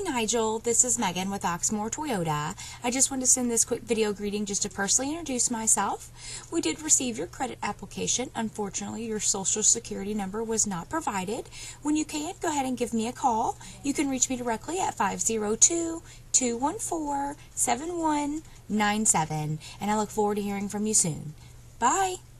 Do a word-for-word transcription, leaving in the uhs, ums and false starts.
Nigel, this is Megan with Oxmoor Toyota. I just wanted to send this quick video greeting just to personally introduce myself. We did receive your credit application. Unfortunately, your social security number was not provided. When you can, go ahead and give me a call. You can reach me directly at five zero two, two one four, seven one nine seven, and I look forward to hearing from you soon. Bye!